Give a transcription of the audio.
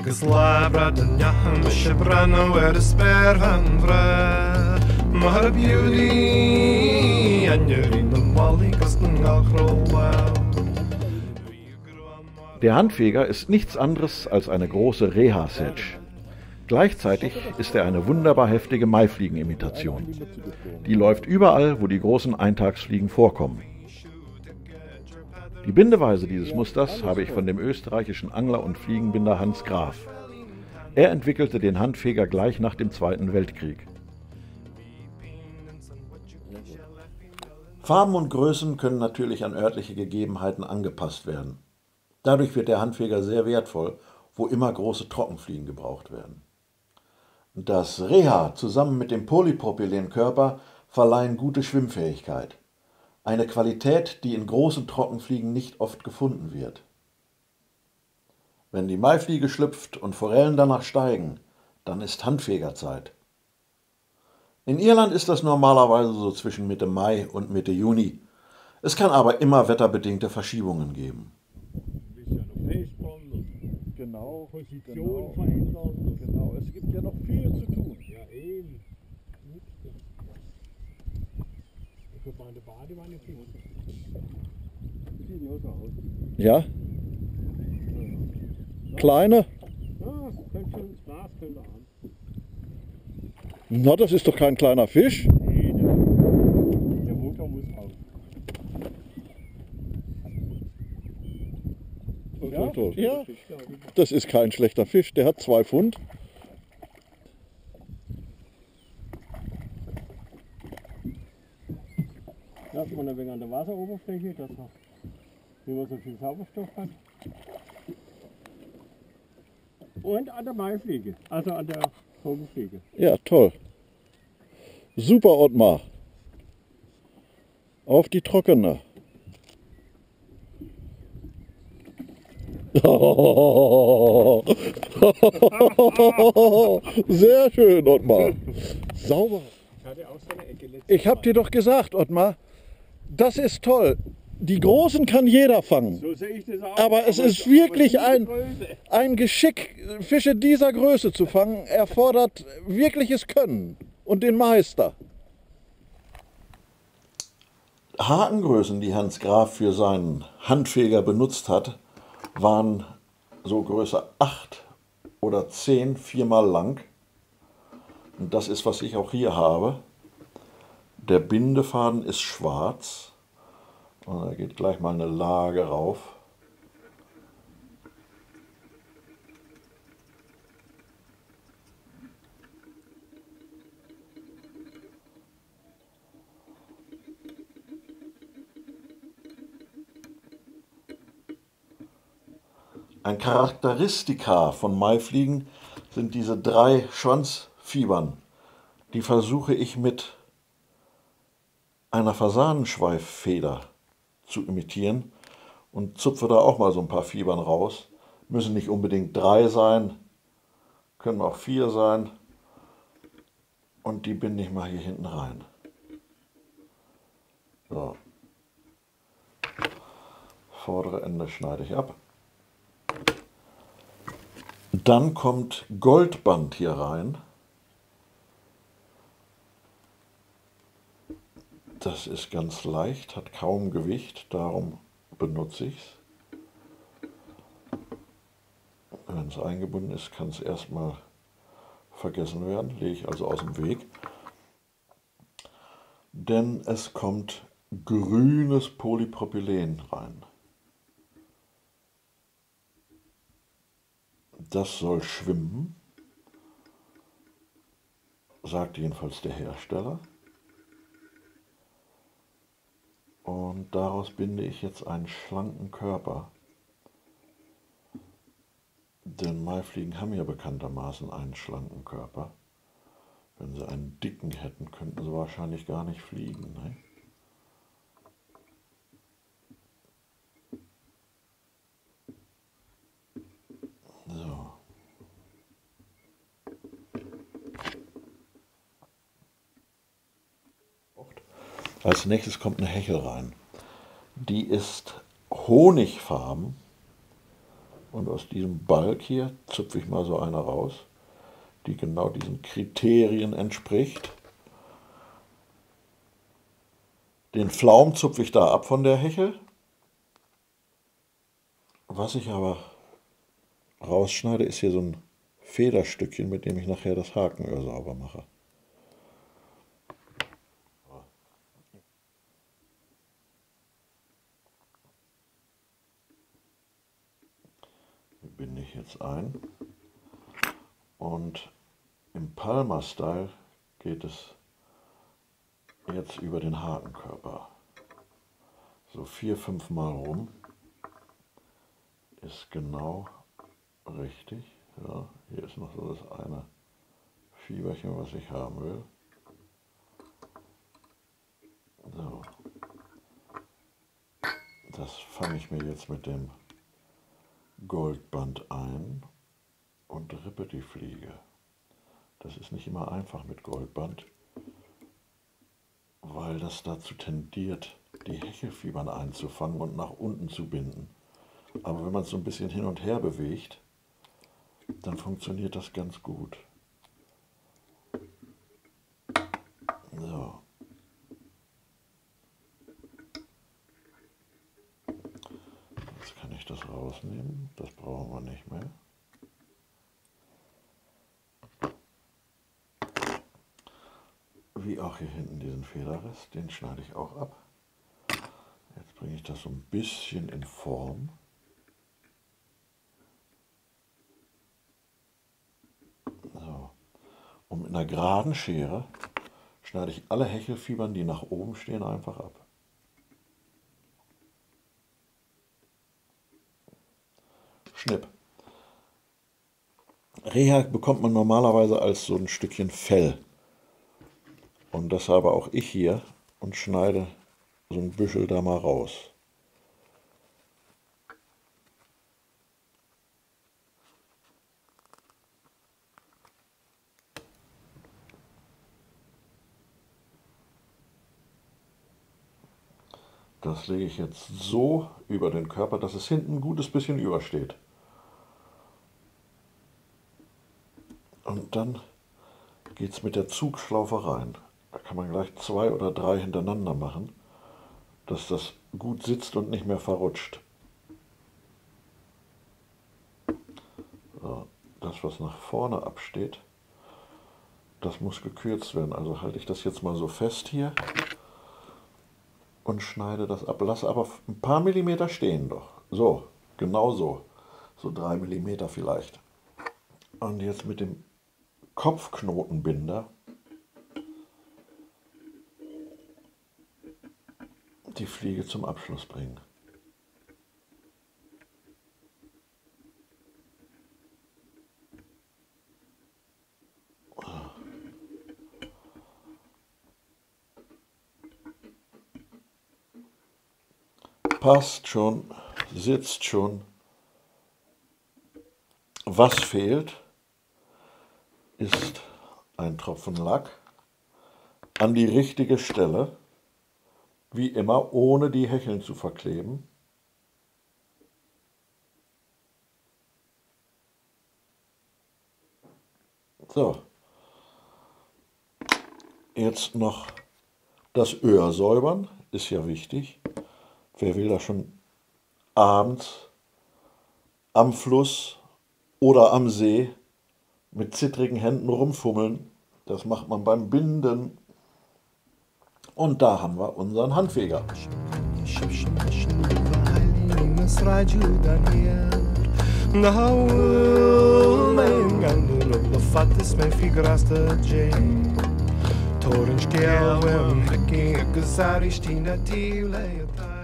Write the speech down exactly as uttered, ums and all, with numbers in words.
agus labra den jachan me se brano er de sperhan vre. Maar a beauty and you're in the molly kosten galchrol. Der Handfeger ist nichts anderes als eine große Reha-Sedge. Gleichzeitig ist er eine wunderbar heftige Maifliegenimitation. Die läuft überall, wo die großen Eintagsfliegen vorkommen. Die Bindeweise dieses Musters habe ich von dem österreichischen Angler und Fliegenbinder Hans Graf. Er entwickelte den Handfeger gleich nach dem Zweiten Weltkrieg. Farben und Größen können natürlich an örtliche Gegebenheiten angepasst werden. Dadurch wird der Handfeger sehr wertvoll, wo immer große Trockenfliegen gebraucht werden. Das Reha zusammen mit dem Polypropylenkörper verleihen gute Schwimmfähigkeit. Eine Qualität, die in großen Trockenfliegen nicht oft gefunden wird. Wenn die Maifliege schlüpft und Forellen danach steigen, dann ist Handfegerzeit. In Irland ist das normalerweise so zwischen Mitte Mai und Mitte Juni. Es kann aber immer wetterbedingte Verschiebungen geben. Genau, Position verändern. Genau, es gibt ja noch viel zu tun. Ja, eben. Ich habe meine Badewanne für uns. Sieht ja so aus. Ja? Kleine? Ja, könnte schon ins Glas, könnte an. Na, das ist doch kein kleiner Fisch. Nee, der, der Motor muss raus. Ja, toll. Ja, das ist kein schlechter Fisch, der hat zwei Pfund. Lassen wir ein wenig an der Wasseroberfläche, dass er, wie man so viel Sauerstoff hat. Und an der Maifliege, also an der Vogelfliege. Ja, toll. Super, Ottmar. Auf die trockene. Sehr schön, Ottmar. Sauber. Ich habe dir doch gesagt, Ottmar, das ist toll. Die Großen kann jeder fangen. So sehe ich das auch. Aber es ist wirklich ein, ein Geschick, Fische dieser Größe zu fangen, erfordert wirkliches Können und den Meister. Hakengrößen, die Hans Graf für seinen Handfeger benutzt hat, waren so Größe acht oder zehn, viermal lang. Und das ist, was ich auch hier habe. Der Bindefaden ist schwarz. Und da geht gleich mal eine Lage rauf. Ein Charakteristika von Maifliegen sind diese drei Schwanzfibern. Die versuche ich mit einer Fasanenschweiffeder zu imitieren und zupfe da auch mal so ein paar Fibern raus. Müssen nicht unbedingt drei sein, können auch vier sein. Und die binde ich mal hier hinten rein. So. Vordere Ende schneide ich ab. Dann kommt Goldband hier rein. Das ist ganz leicht, hat kaum Gewicht, darum benutze ich es. Wenn es eingebunden ist, kann es erstmal vergessen werden, lege ich also aus dem Weg. Denn es kommt grünes Polypropylen rein. Das soll schwimmen, sagt jedenfalls der Hersteller. Und daraus binde ich jetzt einen schlanken Körper. Denn Maifliegen haben ja bekanntermaßen einen schlanken Körper. Wenn sie einen dicken hätten, könnten sie wahrscheinlich gar nicht fliegen. Ne? So. Als nächstes kommt eine Hechel rein. Die ist honigfarben Und aus diesem Balk hier zupfe ich mal so eine raus, die genau diesen Kriterien entspricht. Den Pflaum zupfe ich da ab von der Hechel. Was ich aber rausschneide, ist hier so ein Federstückchen, mit dem ich nachher das Hakenöhr sauber mache. Hier binde ich jetzt ein. Und im Palmer-Style geht es jetzt über den Hakenkörper. So vier, fünf Mal rum. Ist genau richtig. Ja, hier ist noch so das eine Fieberchen, was ich haben will. So. Das fange ich mir jetzt mit dem Goldband ein und rippe die Fliege. Das ist nicht immer einfach mit Goldband, weil das dazu tendiert, die Hechelfibern einzufangen und nach unten zu binden. Aber wenn man es so ein bisschen hin und her bewegt, dann funktioniert das ganz gut. So. Jetzt kann ich das rausnehmen. Das brauchen wir nicht mehr. Wie auch hier hinten diesen Federrest, den schneide ich auch ab. Jetzt bringe ich das so ein bisschen in Form. So. Und mit einer geraden Schere schneide ich alle Hechelfibern, die nach oben stehen, einfach ab. Schnipp. Reha bekommt man normalerweise als so ein Stückchen Fell. Und das habe auch ich hier und schneide so ein Büschel da mal raus. Das lege ich jetzt so über den Körper, dass es hinten ein gutes bisschen übersteht. Und dann geht es mit der Zugschlaufe rein. Da kann man gleich zwei oder drei hintereinander machen, dass das gut sitzt und nicht mehr verrutscht. So, das, was nach vorne absteht, das muss gekürzt werden. Also halte ich das jetzt mal so fest hier und schneide das ab. Lass aber ein paar Millimeter stehen doch. So, genau so. So drei Millimeter vielleicht. Und jetzt mit dem Kopfknotenbinder die Fliege zum Abschluss bringen. Passt schon, sitzt schon. Was fehlt, ist ein Tropfen Lack an die richtige Stelle. Wie immer, ohne die Hecheln zu verkleben. So. Jetzt noch das Öhr säubern, ist ja wichtig. Wer will da schon abends am Fluss oder am See mit zittrigen Händen rumfummeln? Das macht man beim Binden. Und da haben wir unseren Handfeger. Toren stjäl, hem, hekking, gezar is die natief leed.